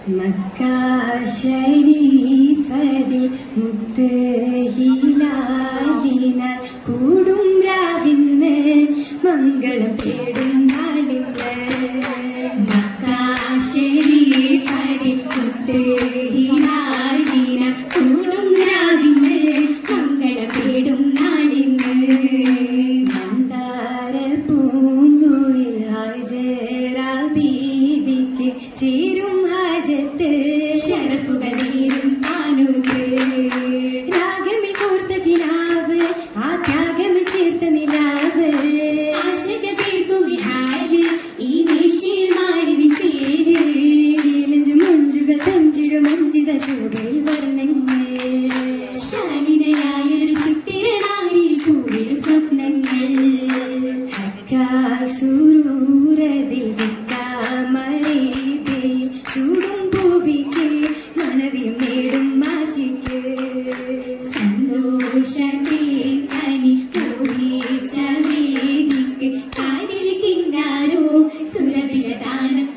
മക്കാ ശരീഫതിൽ മുത്ത് ഹിലാലിനാൽ കൂടും രാവിന്ന് മംഗളം തേടും നാളിന്ന്. മക്കാ ശരീഫതിൽ മുത്ത് ഹിലാലിനാൽ കൂടും രാവിന്ന് മംഗളം തേടും നാളിന്ന്. മന്ദാര പൂങ്കുയിൽ ഹാജറ ബീവിക്ക് ചേരും ഹാജത്ത് ശരഫുകളേറും താനൂക്ക്. രാഗമിൽ കോർത്ത കിനാവ് ആ ത്യാഗമിൽ ചേർത്ത നിലാവ് ആശക തീർക്കും ഹാല് ഈ നിശയിൽ മാറിന് ചേര്. ചേലഞ്ചും മഞ്ചുകൾ തഞ്ചിടും മഞ്ചിത ശോഭയിൽ വർണ്ണങ്ങൾ ശാലിനയായൊരു ചിത്തിരനാരിൽ പൂവിടും സ്വപ്നങ്ങൾ. സുരൂരതിൽ ചൂടും പൂവിക്ക് മനവിയും നേടും മാശിക്ക്. സന്തോഷത്തെ കനി പൂരിച്ചേടിക്ക് കാരിൽ കിന്നാരോ സുരവിലതാനം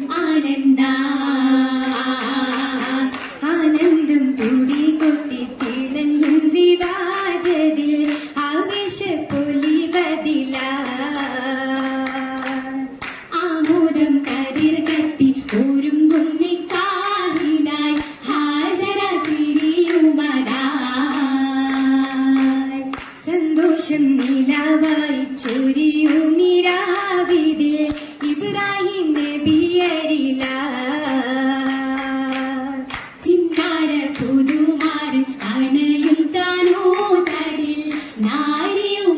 ആനന്ദം കൂടി കൊട്ടി തിളങ്ങും ശിവാജതിൽ ആവേശ പൊലിവതില. ആമോദം കതിർ കത്തി ൂരും കുന്നിക്കാഹിലായി ഹാജര ചിരിയുമതായി. സന്തോഷം നിലാവായി ചൊരിയും നിരാവിതിൽ ഇബ്രാഹിം നബിയരില. ചിന്നാര പുതുമാരൻ അണയും കാനോതരിൽ നാരിയും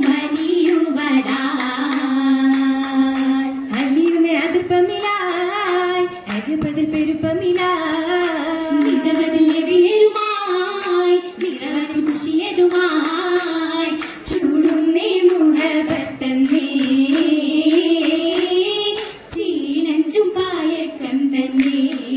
അലിയുമതായി. അലിയുമേ അതിർപ്പമിലായി അജപതിൽ പെരുപ്പമിലായി നിജപതിൽ എവിയേരുമായി നിറവതി കുശിയതുമായി ചൂടുന്നേ മുഹബത്തന്നേ ചീലഞ്ചും പായക്കം തന്നെ.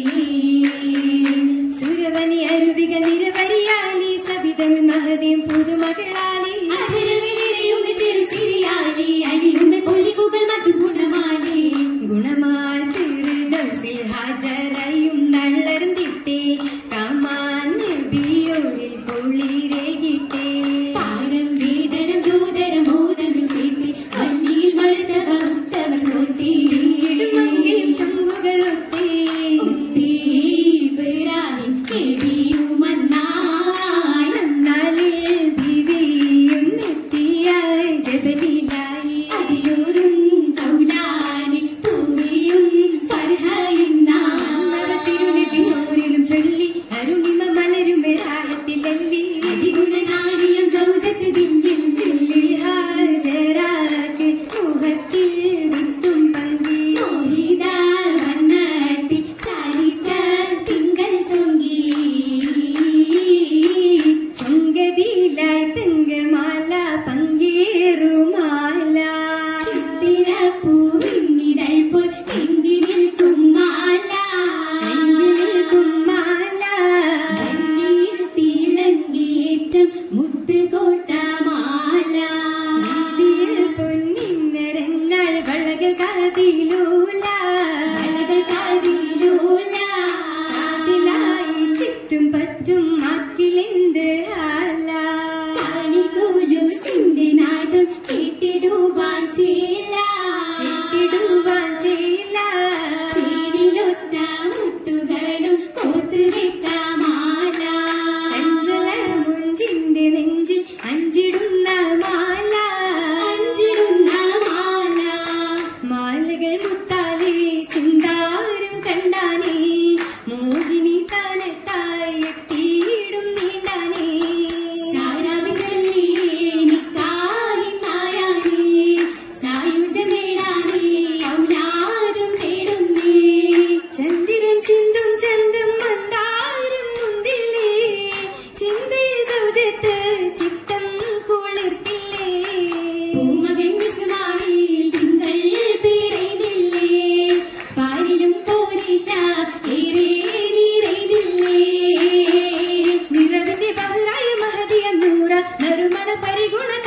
സുരവനി അരുവികൾ നിരവരിയാലി സവിതമിൽ മഹതിയും പുതുമകളാലി അധരവിലെറിയും ചെറുചിരിയാലി അലിയുമേ പൊലിവുകൾ മധുഗുണമാലി. ഗുണമാൽ ഫിർദൗസിൽ ഹാജറയും നള്ളർന്നിട്ടേ കമാൻ നബിയോരിൽ കുളിരേകിട്ടേ. പാരം വേദനം ദൂതരം മോദനം ചേർത്തി വല്ലിയിൽ മരുതവ ഉത്തവർ കൊത്തി ഇടുമങ്കയും ചുങ്കുകളൊത്തി ഇബ്രാഹിം നബിയുമന്നായി നന്നാളിൽ ബിവിയും എത്തിയായി ജബലിലായി. അതിലൂരും കൗലാലി പൂവിയും തിരുനബിയോരിലും ചൊല്ലി അരുണിമ മലരും രാഹത്തിലല്ലി. അതിഗുണനാരിയം സൗജത്ത് ദില്ലിൽ ദില്ലിൽ ഹാജരാക്ക് മുഖത്തിൽ വിത്തും പങ്കി മോഹിത വർണ്ണത്തിൽ ചാലിച്ച തിങ്കൾ ചൊങ്കി ചൊങ്കതിലായി തെങ്കമാല പങ്കേറുമാല. ചിത്തിരപ്പൂവിന്നിതൾ പോൽ എങ്കി നിൽക്കും മാല ജല്ലിയിൽ തിളങ്ങിയേറ്റം മുത്ത് കോട്ടമാല. പൊന്നിന്നരങ്ങൾ വളകൾ കാതിലൂല കാതിലായി ചുറ്റും പറ്റും മാറ്റിലെന്ത് ആല. കാലിക്കോലൂസിന്റെ നാദം കേട്ടിടുവാൻ ചെയ്യില്ല ചേരിലൊത്ത മുത്തുകളും കോത്ത് വെത്ത മാല. ചഞ്ചല മുഞ്ചിന്റെ നെഞ്ചിൽ അഞ്ചിടുന്ന മാല മാലകൾ മുത്താലേ ചിന്താരും കണ്ടാനേ മോഹിനി താനത്തായി എത്തിയിടും നീണ്ടാനേ. സാരാവി ചൊല്ലിയേ നിക്കാഹി നായാനേ സായുജമേടാനേ ഔലാദും തേടുന്നേ. ചന്ദ്രൻ ചിന്തും ചന്തം മന്ദാരം മുന്തില്ലേ ചിന്തയിൽ സൗജത്ത് ചിത്തം കുളിർത്തില്ലേ. പൂമകൻ ഇസ്മായിൽ തിങ്കൾ പിറന്നില്ലേ പാരിലും പോരീഷ ഏറെ നിറയുന്നില്ലേ. നിരവധി ബഹ്റായ മഹദിയ നൂറ നറുമണ പരിഗുണ